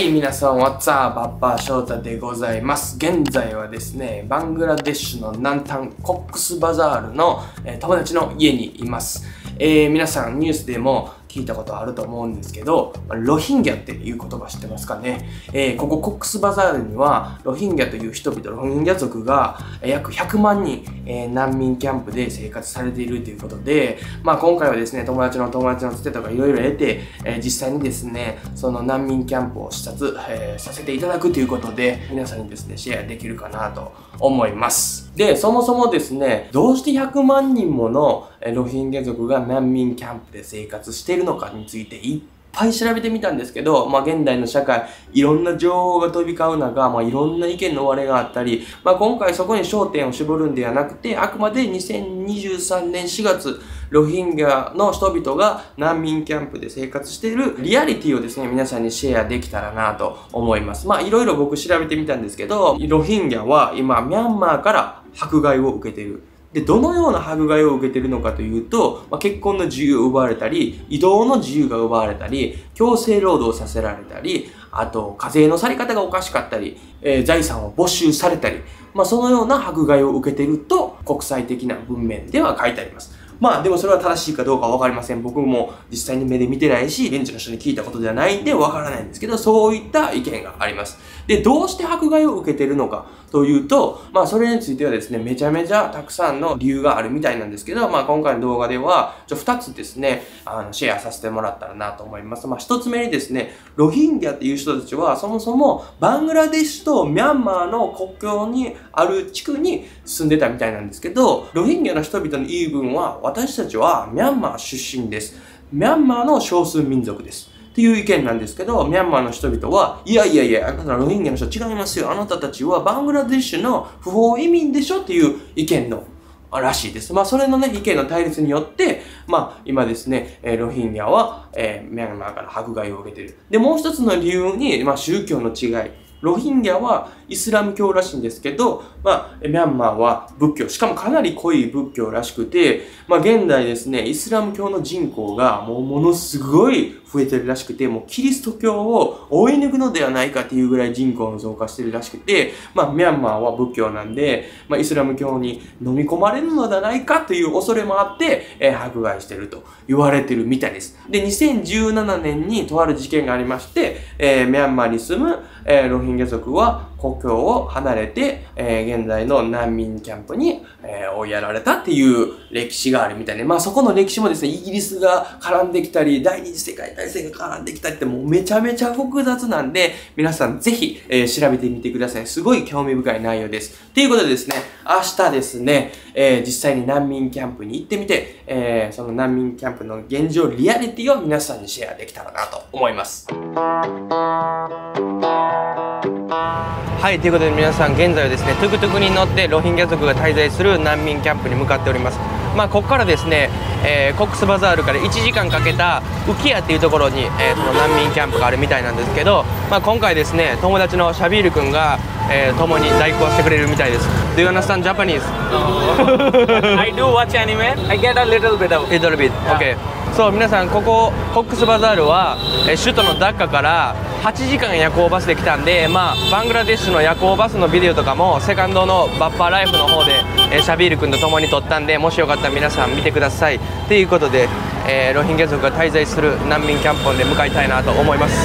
はい、皆さん、What's up? バッパー翔太でございます。現在はですね、バングラデシュの南端、コックスバザールの、友達の家にいます。皆さんニュースでも聞いたことあると思うんですけど、ロヒンギャっていう言葉知ってますかね。ここコックスバザールにはロヒンギャという人々、ロヒンギャ族が約100万人、難民キャンプで生活されているということで、今回はですね、友達のつてとかいろいろ得て、実際にですね、その難民キャンプを視察、させていただくということで、皆さんにですね、シェアできるかなと思います。で、そもそもですね、どうして100万人ものロヒンギャ族が難民キャンプで生活しているのかについていっぱい調べてみたんですけど、現代の社会、いろんな情報が飛び交う中、いろんな意見の割れがあったり、今回そこに焦点を絞るんではなくて、あくまで2023年4月、ロヒンギャの人々が難民キャンプで生活しているリアリティをですね、皆さんにシェアできたらなと思います。いろいろ僕調べてみたんですけど、ロヒンギャは今、ミャンマーから迫害を受けている。で、どのような迫害を受けているのかというと、結婚の自由を奪われたり、移動の自由が奪われたり、強制労働させられたり、あと、課税のされ方がおかしかったり、財産を没収されたり、そのような迫害を受けていると、国際的な文面では書いてあります。でもそれは正しいかどうかはわかりません。僕も実際に目で見てないし、現地の人に聞いたことではないんでわからないんですけど、そういった意見があります。で、どうして迫害を受けているのかというと、それについてはですね、めちゃめちゃたくさんの理由があるみたいなんですけど、今回の動画では、2つですね、シェアさせてもらったらなと思います。1つ目にですね、ロヒンギャっていう人たちは、そもそもバングラデシュとミャンマーの国境にある地区に住んでたみたいなんですけど、ロヒンギャの人々の言い分は、私たちはミャンマー出身です。ミャンマーの少数民族です。っていう意見なんですけど、ミャンマーの人々は、いや、あなたロヒンギャの人違いますよ。あなたたちはバングラデシュの不法移民でしょっていう意見のらしいです。それのね、意見の対立によって、今ですね、ロヒンギャは、ミャンマーから迫害を受けている。で、もう一つの理由に、宗教の違い。ロヒンギャはイスラム教らしいんですけど、ミャンマーは仏教、しかもかなり濃い仏教らしくて、現代ですね、イスラム教の人口がものすごい増えてるらしくて、キリスト教を追い抜くのではないかっていうぐらい人口の増加してるらしくて、ミャンマーは仏教なんで、イスラム教に飲み込まれるのではないかという恐れもあって、迫害してると言われてるみたいです。で、2017年にとある事件がありまして、ミャンマーに住む、ロヒンギャ族は故郷を離れて、現在の難民キャンプに、追いやられたっていう歴史があるみたいで、そこの歴史もですね、イギリスが絡んできたり、第二次世界大戦が絡んできたりってもうめちゃめちゃ複雑なんで、皆さんぜひ、調べてみてください。すごい興味深い内容です。ということでですね、明日ですね、実際に難民キャンプに行ってみて、その難民キャンプの現状、リアリティを皆さんにシェアできたらなと思います。はい、ということで皆さん現在はですね、トゥクトゥクに乗ってロヒンギャ族が滞在する難民キャンプに向かっております。ここからですね、コックスバザールから1時間かけたウキアっていうところに、その難民キャンプがあるみたいなんですけど、今回ですね、友達のシャビール君が、共に代行してくれるみたいです。Do you understand Japanese? I do watch anime. I get a little bit of little bit. Okay. そう、皆さんここコックスバザールは、首都のダッカから8時間夜行バスで来たんで、バングラデシュの夜行バスのビデオとかもセカンドのバッパーライフの方で、シャビール君と共に撮ったんで、もしよかったら皆さん見てくださいということで、ロヒンギャ族が滞在する難民キャンプで向かいたいなと思います。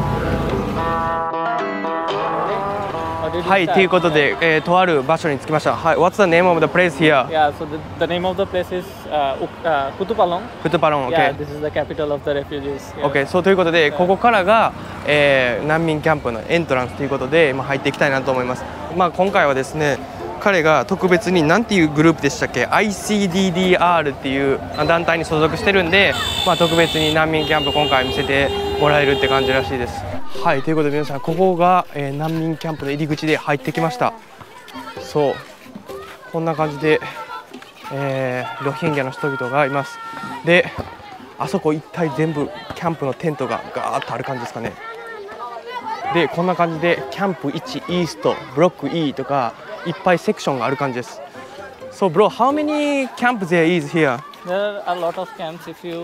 はい、ということで、とある場所に着きました。はい、What's the name of the place here? Yeah, so the name of the place is Kutupalong. Kutupalong, okay. Yeah, this is the capital of the refugees. Okay, そうということで、ここからが、難民キャンプのエントランスということで、入っていきたいなと思います。今回はですね、彼が特別に何ていうグループでしたっけ ICDDR っていう団体に所属してるんで、特別に難民キャンプ今回見せてもらえるって感じらしいです。はい、ということで皆さんここが、難民キャンプの入り口で入ってきました。そうこんな感じで、ロヒンギャの人々がいます。であそこ一帯全部キャンプのテントがガーッとある感じですかね。でこんな感じでキャンプ1イーストブロック E とかいっぱいセクションがある感じです。So bro, how many camps there is here? There are a lot of camps if you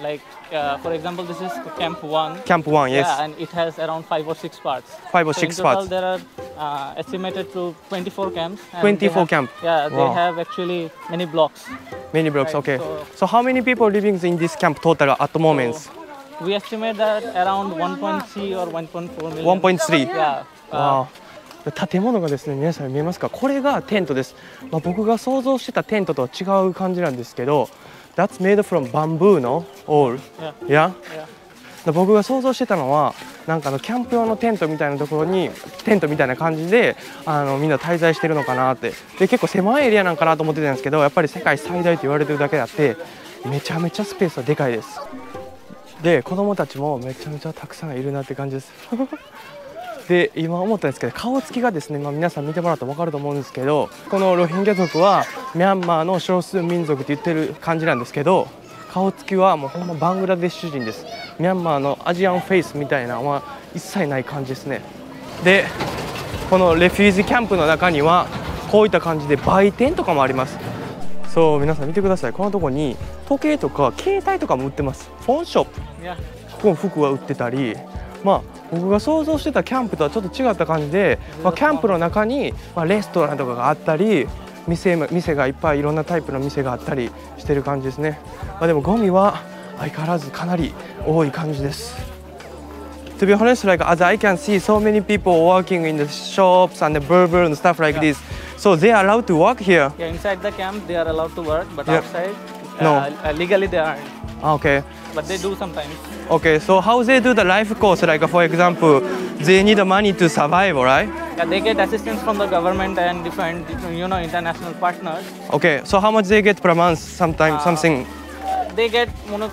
Like, for example, this is Camp 1. Camp 1, yes. Yeah, and it has around 5 or 6 parts. 5 or So 6 in total, parts. there are estimated to 24 camps. And 24 they have, camp. Yeah, they Wow. have actually many blocks. Many blocks, Right, okay. so- So how many people living in this camp total at the moment? So we estimate that around 1.3 or 1.4 million. 1.3. Yeah. わあ、建物がですね、皆さん見えますか？これがテントです。僕が想像してたテントとは違う感じなんですけど、That's made from bamboo の all。 Yeah. Yeah? Yeah. 僕が想像してたのはなんかキャンプ用のテントみたいなところにテントみたいな感じでみんな滞在してるのかなって。で結構狭いエリアなんかなと思ってたんですけど、やっぱり世界最大と言われてるだけあってめちゃめちゃスペースはでかいです。で子供たちもめちゃめちゃたくさんいるなって感じですで今思ったんですけど、顔つきがですね、皆さん見てもらったら分かると思うんですけど、このロヒンギャ族はミャンマーの少数民族って言ってる感じなんですけど、顔つきはもうほんまバングラデシュ人です。ミャンマーのアジアンフェイスみたいなのは一切ない感じですね。でこのレフュージーキャンプの中にはこういった感じで売店とかもあります。そう皆さん見てください。このとこに時計とか携帯とかも売ってます。フォンショップ、 Yeah. ここも服は売ってたり、僕が想像してたキャンプとはちょっと違った感じで、キャンプの中に、レストランとかがあったり店がいっぱいいろんなタイプの店があったりしてる感じですね。でもゴミは相変わらずかなり多い感じです。To be honest, like as I can see so many people working in the shops and the burger and stuff like this, so they are allowed to work here. Yeah, inside the camp they are allowed to work, but Yeah. outside, No. Legally they aren't. Okay. But they do sometimes. Okay, so how they do the life course? Like for example, they need the money to survive, right? Yeah, they get assistance from the government and different international partners. Okay, so how much they get per month? Sometimes something. They get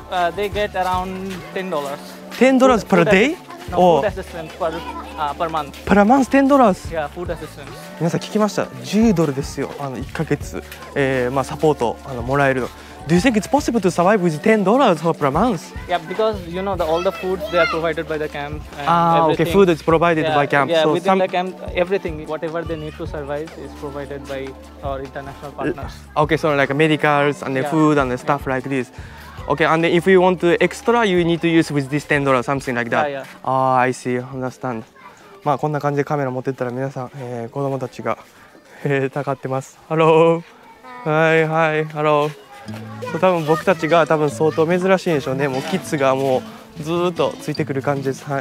around $10. $10 per Food day? No, Or food assistance per month. per month $10? Yeah, food assistance. 皆さん聞きました。$10ですよ。1ヶ月、サポートもらえるの。Do you think it's possible to survive with $10 per month? Yeah, because all the foods they are provided by the camp. And Okay, everything. food is provided Yeah, by camp. Yeah, So within the camp, everything, whatever they need to survive is provided by our international partners. Okay, so like medicals and the Yeah. food and the stuff like this. Okay, and then if you want to extra, you need to use with this $10, something like that. Yeah, yeah. I see, understand. こんな感じでカメラ持ってったら皆さん、子供たちが、たかってます。Hello. はいはい、Hello. 多分僕たちが相当珍しいんでしょうね。もうキッズがもうずーっとついてくる感じです。はい。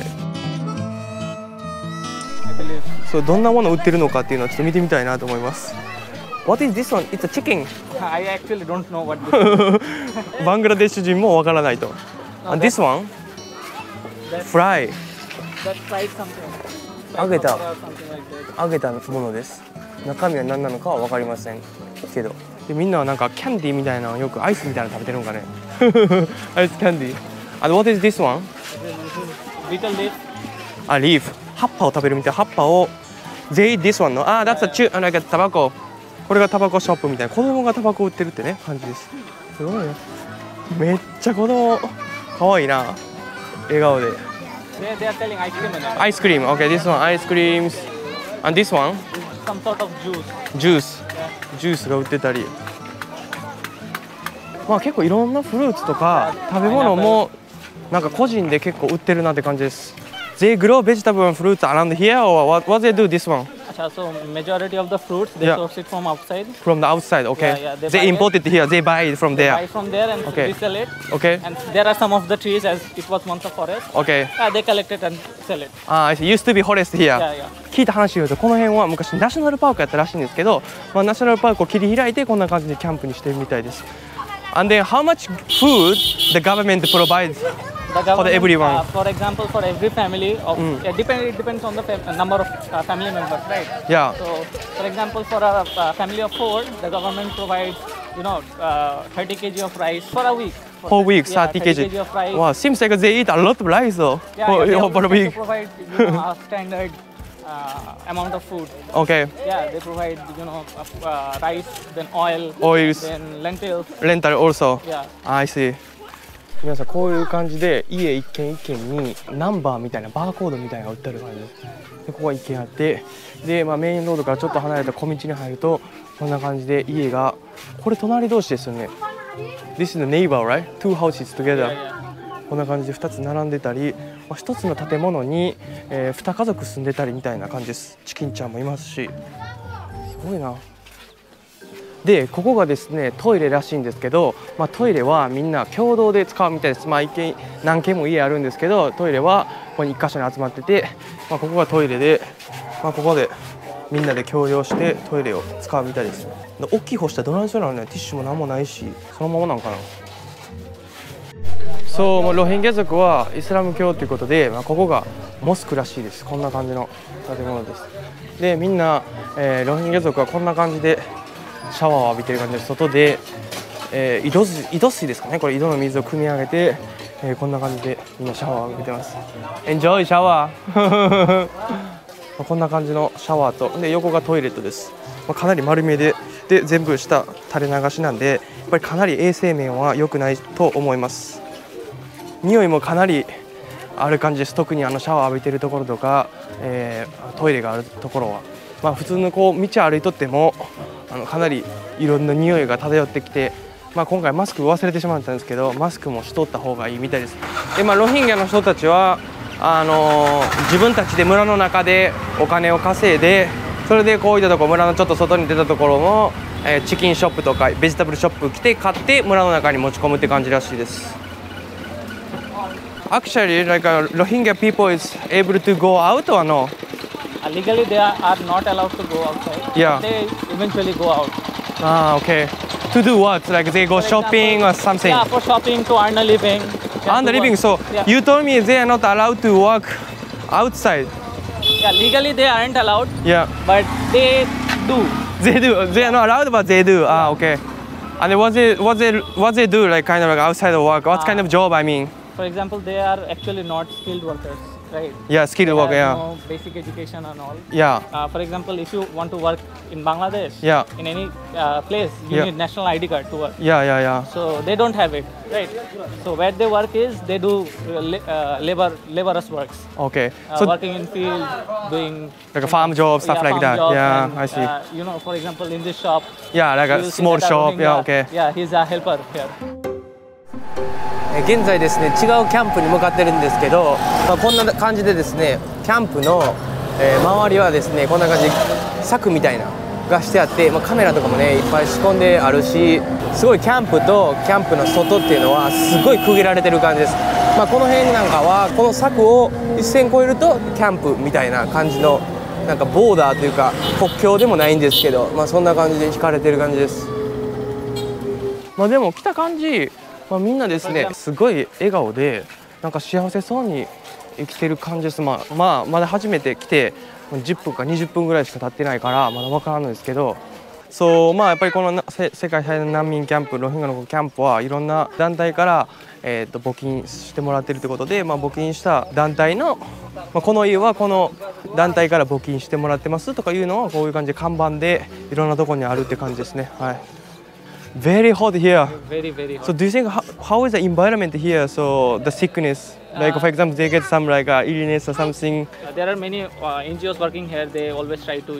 そうどんなもの売ってるのかっていうのをちょっと見てみたいなと思います。What is this one? It's a chicken. I actually don't know what this is. バングラデシュ人もわからないと。And this one? Fry. That's fried something. 揚げた Or something like that. 揚げたものです。中身は何なのかは分かりませんけど。でみんなはなんかキャンディーみたいなのよくアイスみたいなの食べてるのかね。アイスキャンディー。And what is this one? Betel leaf. リーフ。葉っぱを食べるみたいな。葉っぱを。They eat this one の。that's a like a タバコ。これがタバコショップみたいな。子供がタバコ売ってるってね感じです。すごいね。めっちゃ子供可愛いな。笑顔で。 They are selling ice cream in it. アイスクリーム。Okay, this one ice creams. And this one? Some sort of juice. ジュース。ジュースが売ってたり。結構いろんなフルーツとか食べ物もなんか個人で結構売ってるなって感じです。They grow vegetable and fruits around here or what they do this one? So majority of the fruits they Yeah. source it from outside. From the outside, okay. Yeah, yeah, They buy import it here, they buy it from They there. buy from there and Okay. resell it. Okay, And there are some of the trees as it was once a forest. okay. They collect it and sell it. I see. Used to be forest here. Yeah, yeah. 聞いた話によるとこの辺は昔ナショナルパークやったらしいんですけど、ナショナルパークを切り開いてこんな感じでキャンプにしてるみたいです。And then how much food the government provides? The government, everyone. For example, for every family, it depends on the number of family members, right? Yeah. So, for example, for a family of 4, the government provides, 30 kg of rice for a week. For weeks, Yeah, 30 30 kg. kg of rice. Wow, seems like they eat a lot of rice though. Yeah, they For a also week. provide, a standard amount of food. Okay. Yeah, they provide, rice, then oil, Oils, then lentils. rental also. Yeah. I see. 皆さんこういう感じで家一軒一軒にナンバーみたいなバーコードみたいなのが売ってある感じです。でここが一軒あってで、メインロードからちょっと離れた小道に入るとこんな感じで家がこれ隣同士ですよね。This is the neighbor, right? Two houses together. Yeah, yeah. こんな感じで2つ並んでたり、1つの建物に、2家族住んでたりみたいな感じです。チキンちゃんもいますし、すごいな。でここがですねトイレらしいんですけど、トイレはみんな共同で使うみたいです。一軒何軒も家あるんですけど、トイレはここに1箇所に集まってて、ここがトイレで、ここでみんなで共用してトイレを使うみたいです。大きい方したらどないするのね。ティッシュも何もないし、そのままなんかな。そう、ロヒンギャ族はイスラム教ということで、ここがモスクらしいです。こんな感じの建物です。でみんな、ロヒンギャ族はこんな感じでシャワーを浴びてる感じで、外で、井戸水ですかね、これ井戸の水を汲み上げて、こんな感じでみんなシャワーを浴びてます。エンジョイシャワーこんな感じのシャワーと、で横がトイレットです。かなり丸めで全部下垂れ流しなんで、やっぱりかなり衛生面は良くないと思います。匂いもかなりある感じです。特にシャワー浴びてるところとか、トイレがあるところは、普通の道歩いとってもかなりいろんな匂いが漂ってきて、今回マスク忘れてしまったんですけど、マスクもしとった方がいいみたいです。で、ロヒンギャの人たちは自分たちで村の中でお金を稼いで、それでこういったところ、村のちょっと外に出たところも、チキンショップとかベジタブルショップ来て買って村の中に持ち込むって感じらしいです。Actually, Rohingya people is able to go out or no? Legally, they are not allowed to go outside. Yeah. They eventually go out. Okay. To do what? Like they go shopping or something? Yeah, for shopping, to earn a living. Earn a living. So you told me they are not allowed to work outside. Yeah, legally they aren't allowed. Yeah. But they do. They do. They are not allowed, but they do. Okay. And what they do like kind of like outside of work? What kind of job? I mean. For example, they are actually not skilled workers, right? Yeah, skilled worker. Yeah. No basic education and all. Yeah. For example, if you want to work in Bangladesh, Yeah. in any place, you need national ID card to work. Yeah. So they don't have it, right? So where they work is they do laborers works. Okay. So Working in field, doing like a farm job, stuff like farm that. jobs Yeah, and, I see. For example, in this shop. Yeah, like you a will see small that shop. Rohingya- Yeah, okay. Yeah, he's a helper here. 現在ですね、違うキャンプに向かってるんですけど、こんな感じでですね、キャンプの、周りはですね、こんな感じで柵みたいながしてあって、カメラとかもねいっぱい仕込んであるし、すごいキャンプとキャンプの外っていうのはすごい区切られてる感じです。この辺なんかはこの柵を一線越えるとキャンプみたいな感じのなんかボーダーというか国境でもないんですけど、そんな感じで引かれてる感じです。でも来た感じ、みんなですねすごい笑顔でなんか幸せそうに生きてる感じです。まだ初めて来て10分か20分ぐらいしか経ってないからまだ分からんのですけど、やっぱりこの世界最大の難民キャンプ、ロヒンギャのキャンプはいろんな団体から、募金してもらってるということで、募金した団体の、この家はこの団体から募金してもらってますとかいうのはこういう感じで看板でいろんなところにあるって感じですね。はい。Very hot here. Very hot. So do you think how is the environment here? So the sickness, like for example, they get some like illness or something. There are many NGOs working here. They always try to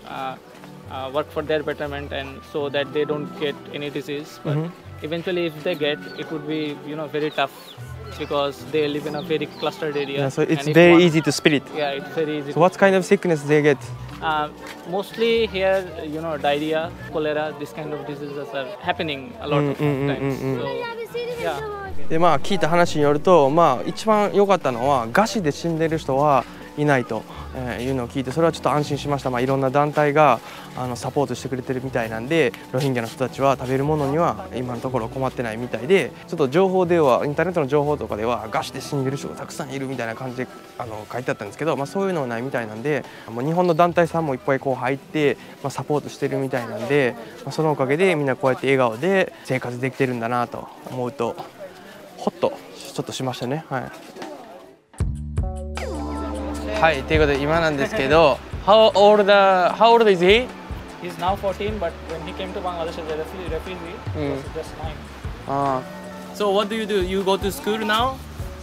work for their betterment and so that they don't get any disease. But eventually, if they get, it would be very tough because they live in a very clustered area. Yeah, so it's very easy to spread. Yeah, it's very easy. So what kind of sickness they get? Mostly here, diarrhea, cholera, this kind of diseases are happening a lot of times. So, yeah. で聞いた話によると、一番良かったのは餓死で死んでる人はいないというのを聞いて、それはちょっと安心しました。いろんな団体がサポートしてくれてるみたいなんで、ロヒンギャの人たちは食べるものには今のところ困ってないみたいで、ちょっと情報ではインターネットの情報とかでは餓死で死んでる人がたくさんいるみたいな感じで書いてあったんですけど、そういうのはないみたいなんで、日本の団体さんもいっぱいこう入って、サポートしてるみたいなんで、そのおかげでみんなこうやって笑顔で生活できてるんだなと思うとホッとちょっとしましたね。はい、ということで今なんですけど、How old is he? He's now 14, but when he came to Bangladesh as a refugee, he was just 9. So what do? You go to school now?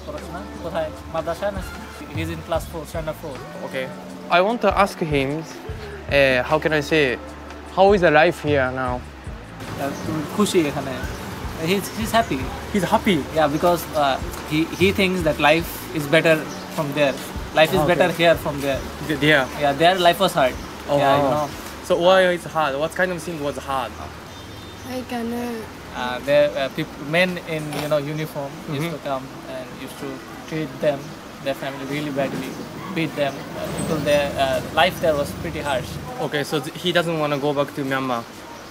He's in class 4, standard 4. Okay. I want to ask him, how can I say, how is the life here now? খুশি এখানে He's happy. He's happy. Yeah, because he thinks that life is better from there. Life is better here from there. Yeah. Yeah, their life was hard. Oh. Yeah, you know. So why it's hard? What kind of thing was hard? There men in uniform used to come and used to treat them, their family really badly, beat them. People their life there was pretty harsh. Okay, so he doesn't want to go back to Myanmar.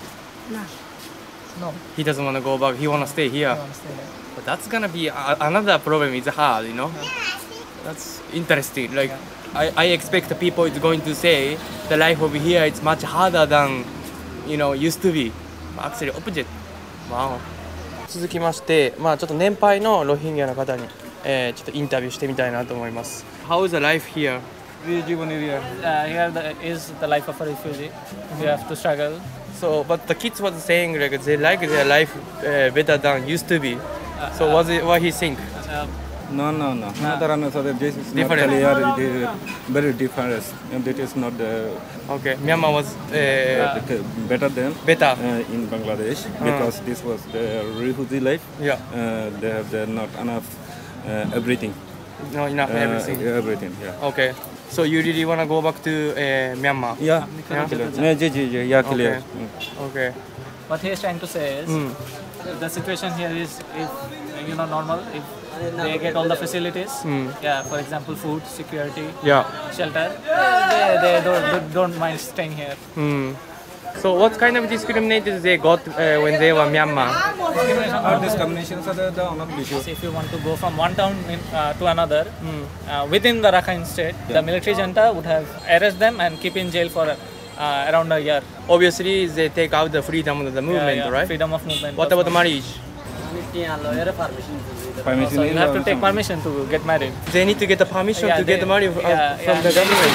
No, He doesn't want to go back. He want to stay here. I understand that. But that's gonna be another problem. It's hard, you know. That's interesting. Like I expect the people is going to say the life over here is much harder than used to be. Actually, opposite. Wow. 続きまして、ちょっと年配のロヒンギャの方に、ちょっとインタビューしてみたいなと思います。How is the life here? Here is the life of a refugee. You have to struggle. So, but the kids was saying like they like their life better than used to be. So, what he think? No. So this is Different. not clear. It is very different. And it is not Okay, Myanmar was better than better. In Bangladesh because this was the refugee life. Yeah. They have not enough everything. No enough everything. Everything. Yeah. Okay. So you really wanna go back to Myanmar? Yeah. Yeah. Clear. Okay. Okay. What he is trying to say is the situation here is normal if they get all the facilities. Yeah, for example, food, security, Yeah. shelter. They don't mind staying here. So what kind of discrimination they got when they were Myanmar? Discriminations are the one of the issues. If you want to go from one town to another within the Rakhine state, the military junta would have arrested them and keep in jail for around a year. Obviously, they take out the freedom of the movement, Yeah, right? freedom of movement. What about the marriage? Permission So you have to take permission to get married. They need to get the permission to get married from the government.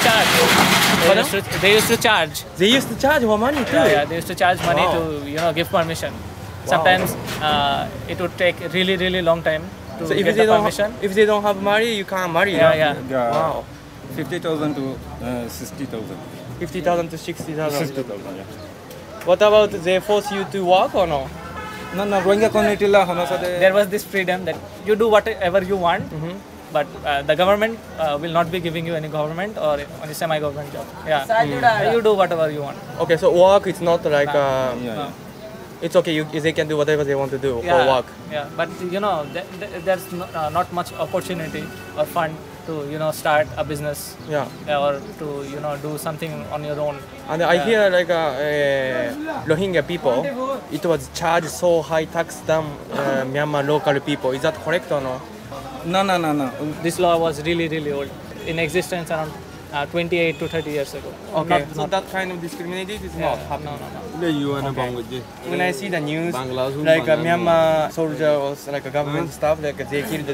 They used to charge. They used to charge for money too. Yeah, they used to charge money Wow. to give permission. Sometimes it would take really long time to So if get they the don't, permission. if they don't have money, you can't marry. Yeah. Wow. 50,000 to 60,000. 50,000 to 60,000. 60,000. Yeah. What about they force you to work or no? No. Rohingya community la hono sa de. There was this freedom that you do whatever you want, but the government will not be giving you any government or any semi-government job. Yeah, you do whatever you want. Okay, so work is not like Yeah. it's okay. They can do whatever they want to do for work. Yeah, but there's not much opportunity or fund to start a business. Yeah. Or to do something on your own. And I hear like Rohingya people, it was charged so high tax than Myanmar local people. Is that correct or no? No. This law was really old, in existence around 28 to 30 years ago. Okay, so that kind of discrimination is not happening. No. When I see the news, like Myanmar soldiers, like government staff, like they killed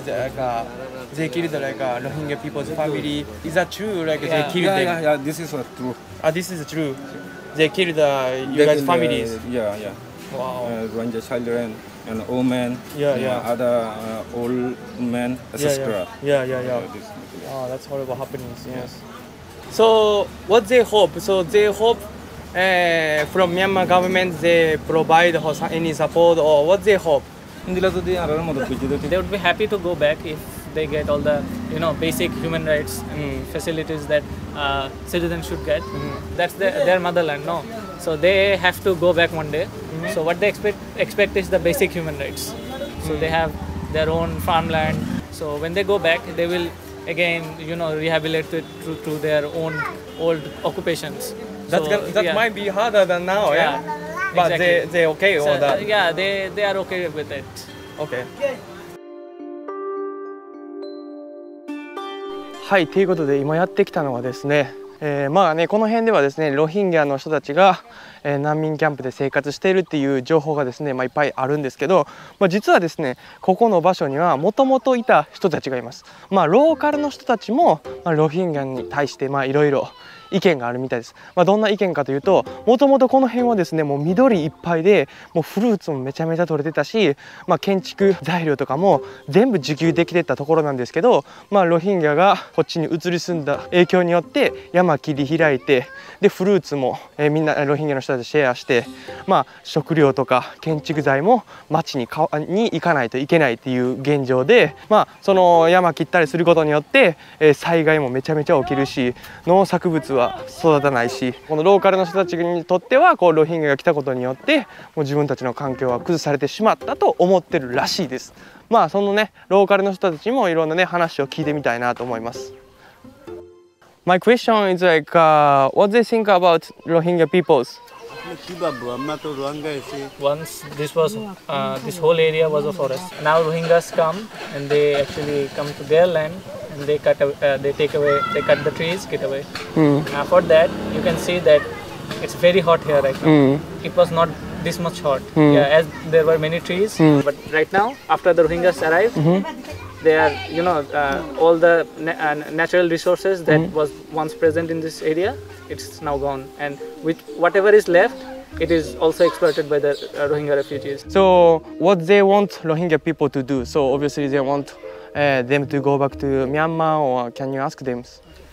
like Rohingya people's family. Is that true? Like they killed them? Yeah. This is true. This is true. They killed you guys' families. Yeah. Wow. Rohingya children and old men. Yeah. Other old men, etc. Yeah. Oh, that's horrible happenings. Yes. So what they hope? So they hope from Myanmar government they provide any support or what they hope? They would be happy to go back if they get all the basic human rights and facilities that citizens should get. That's their motherland, no? So they have to go back one day. So what they expect is the basic human rights. So they have their own farmland. So when they go back, they will again rehabilitate it through their own old occupations. That might be harder than now, yeah. But exactly. they okay with that. Yeah, they are okay with it. Okay. はい、ということで今やってきたのはですね、この辺ではですねロヒンギャの人たちが、難民キャンプで生活しているっていう情報がですね、いっぱいあるんですけど、実はですねここの場所にはもともといた人たちがいます。ローカルの人たちも、ロヒンギャに対していろいろ意見があるみたいです。どんな意見かというと、もともとこの辺はですねもう緑いっぱいで、もうフルーツもめちゃめちゃ取れてたし、建築材料とかも全部自給できてたところなんですけど、ロヒンギャがこっちに移り住んだ影響によって山切り開いて、でフルーツも、みんなロヒンギャの人たちシェアして、食料とか建築材も町に行かないといけないっていう現状で、その山切ったりすることによって、災害もめちゃめちゃ起きるし、農作物は育たないし、このローカルの人たちにとってはこうロヒンギャが来たことによってもう自分たちの環境は崩されてしまったと思ってるらしいです。そのねローカルの人たちにもいろんなね話を聞いてみたいなと思います。My question is like, what they think about Rohingya peoples? Once this was this whole area was a forest. Now Rohingyas come and they actually come to their land and they cut the trees, get away. For that you can see that it's very hot here right now. It was not this much hot. Yeah, as there were many trees, but right now after the Rohingyas arrived, they are all the natural resources that was once present in this area, it's now gone, and whatever is left, it is also exploited by the Rohingya refugees. So what they want Rohingya people to do? So obviously they want them to go back to Myanmar, or can you ask them?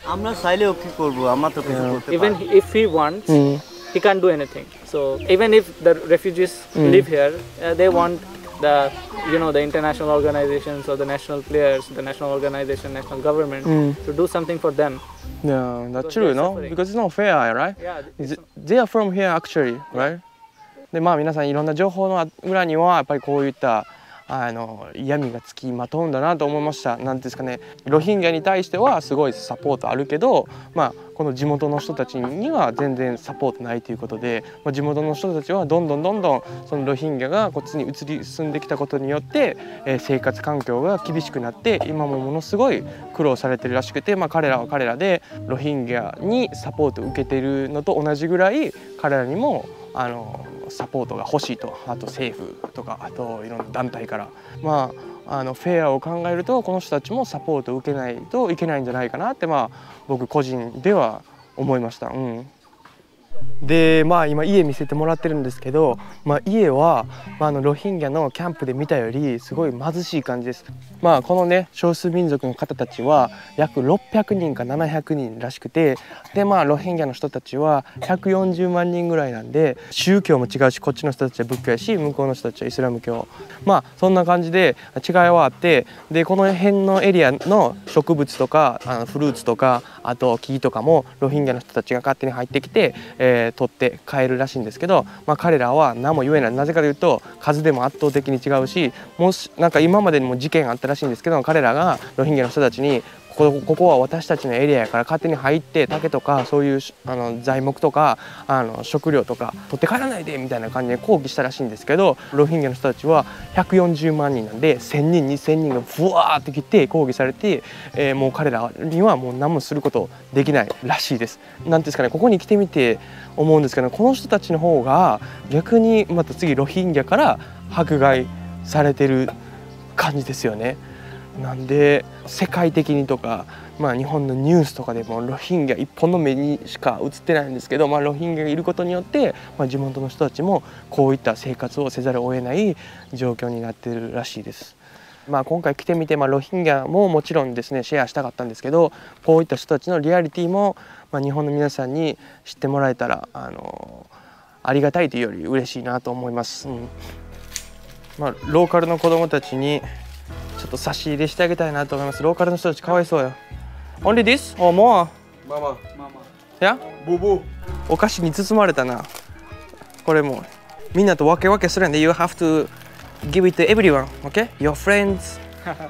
Even if he wants, he can't do anything. So even if the refugees live here, they want the international organizations or the national players, the national organization, national government to do something for them. Yeah, that's true, no? Because it's not fair, right? Yeah, they are from here actually, right? で皆さんいろんな情報の裏にはやっぱりこういった闇がつきまとうんだなと思いました。なんですかね、ロヒンギャに対してはすごいサポートあるけど、この地元の人たちには全然サポートないということで、地元の人たちはどんどんそのロヒンギャがこっちに移り住んできたことによって、生活環境が厳しくなって今もものすごい苦労されてるらしくて、彼らは彼らでロヒンギャにサポートを受けているのと同じぐらい彼らにもサポートが欲しいと。あと政府とか、あといろんな団体から、フェアを考えるとこの人たちもサポートを受けないといけないんじゃないかなって、僕個人では思いました。で今家見せてもらってるんですけど、家は、ロヒンギャのキャンプで見たよりすごい貧しい感じです。このね少数民族の方たちは約600人か700人らしくて、でロヒンギャの人たちは140万人ぐらいなんで、宗教も違うし、こっちの人たちは仏教やし、向こうの人たちはイスラム教、そんな感じで違いはあって、でこの辺のエリアの植物とかフルーツとか、あと木とかもロヒンギャの人たちが勝手に入ってきて、取って帰るらしいんですけど、彼らは何も言えない。なぜかというと数でも圧倒的に違うし、もし今までにも事件があったらしいんですけど、彼らがロヒンギャの人たちにここは私たちのエリアやから勝手に入って竹とかそういう材木とか食料とか取って帰らないでみたいな感じで抗議したらしいんですけど、ロヒンギャの人たちは140万人なんで1000人2000人がブワーって来て抗議されて、もう彼らにはもう何もすることできないらしいです。なんですかね、ここに来てみて思うんですけど、この人たちの方が逆にまた次ロヒンギャから迫害されてる感じですよね。なんで世界的にとか、日本のニュースとかでもロヒンギャ一本の目にしか映ってないんですけど、ロヒンギャがいることによって、地元の人たちもこういった生活をせざるを得ない状況になっているらしいです。今回来てみて、ロヒンギャももちろんですねシェアしたかったんですけど、こういった人たちのリアリティも、日本の皆さんに知ってもらえたらありがたいというより嬉しいなと思います。ローカルの子どもたちにちょっと差し入れしてあげたいなと思います。ローカルの人たちかわいそうよ。Only this or more? ママ。 いや？ ボボ。 お菓子に包まれたな。これもみんなと分けするんで、You have to give it to everyone, okay? Your friends.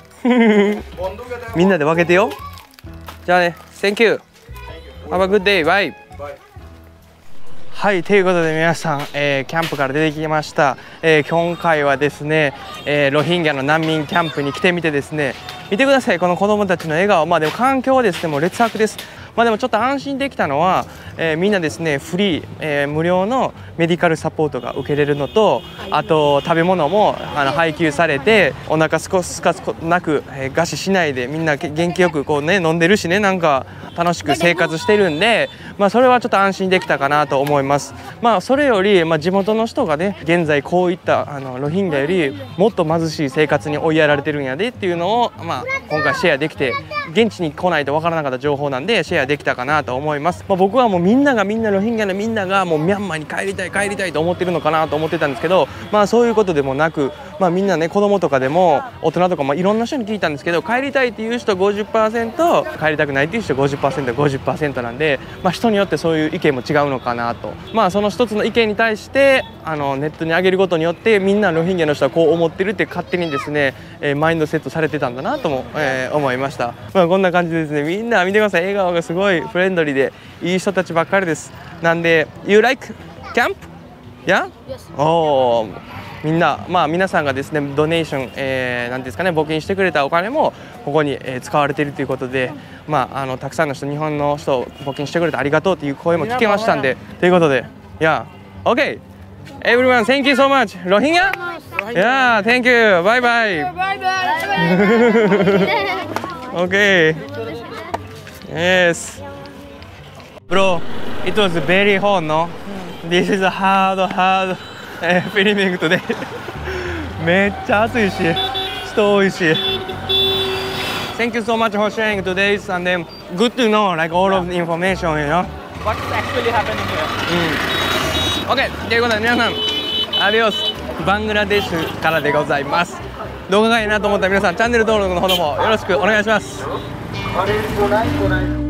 みんなで分けてよ。じゃあね、Thank you. Have a good day. Bye. はい、ということで皆さん、キャンプから出てきました。今回はですね、ロヒンギャの難民キャンプに来てみてですね、見てください、この子どもたちの笑顔。でも環境はですねもう劣悪です。 まあ、でもちょっと安心できたのは、みんなですねフリー、無料のメディカルサポートが受けれるのと、あと食べ物も配給されて、お腹すかすかなく、餓死しないでみんな元気よくこうね飲んでるしね、なんか楽しく生活してるんで、まあ、それはちょっと安心できたかなと思います。まあ、それより、地元の人がね現在こういったロヒンギャよりもっと貧しい生活に追いやられてるんやでっていうのを、今回シェアできて、現地に来ないとわからなかった情報なんでシェアできたかなと思います。僕はもうみんなロヒンギャのみんながもうミャンマーに帰りたいと思ってるのかなと思ってたんですけど、そういうことでもなく、みんなね子供とかでも大人とかもいろんな人に聞いたんですけど、帰りたいっていう人 50%、 帰りたくないっていう人 50%、50% なんで、人によってそういう意見も違うのかなと。その一つの意見に対してネットに上げることによってみんなロヒンギャの人はこう思ってるって勝手にですね、マインドセットされてたんだなとも、思いました。こんな感じでですね、みんな見てください、笑顔がすごいフレンドリーでいい人たちばっかりです。なんで You like camp? Yeah? おー、みんな、皆さんがですねドネーション、なんですかね、募金してくれたお金もここに、使われているということで、たくさんの人、日本の人募金してくれてありがとうという声も聞けましたんで、ということで、Yeah, OK, everyone, thank you so much. Rohingya? Yeah, thank you. Bye bye. Okay. Yes. Bro, it was very hot, no? This is a hard filming today. めっちゃ暑いし、人多いし。Thank you so much for sharing today's, and then good to know like all of the information, you know. What's actually happening here? OK、ということで皆さん、アディオス、バングラデシュからでございます。動画がいいなと思ったら皆さんチャンネル登録のほどもよろしくお願いします。